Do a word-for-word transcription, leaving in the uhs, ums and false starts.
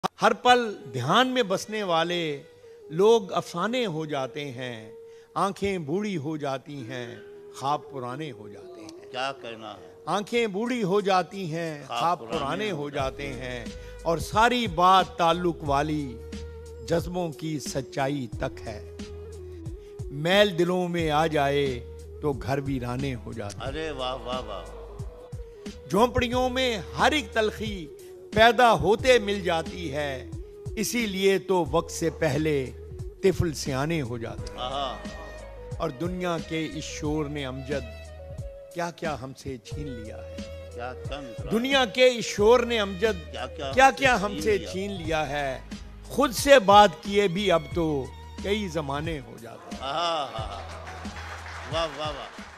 हर पल ध्यान में बसने वाले लोग अफसाने हो जाते हैं, आंखें बूढ़ी हो जाती हैं, ख्वाब पुराने हो जाते हैं। क्या कहना है? आंखें बूढ़ी हो जाती हैं, ख्वाब पुराने हो जाते हैं, और सारी बात ताल्लुक वाली जज्बों की सच्चाई तक है। मैल दिलों में आ जाए तो घर वीराने हो जाते हैं। अरे वाह वाह वाह। झोंपड़ियों में हर एक तलखी पैदा होते मिल जाती है, इसीलिए तो वक्त से पहले तिफल सियाने हो जाते हैं। और दुनिया के इस शोर ने अमजद क्या क्या हमसे छीन लिया है। क्या क्या दुनिया के इस शोर ने अमजद क्या क्या, क्या क्या हमसे छीन लिया है। खुद से बात किए भी अब तो कई जमाने हो जाते हैं। वाह वाह वाह।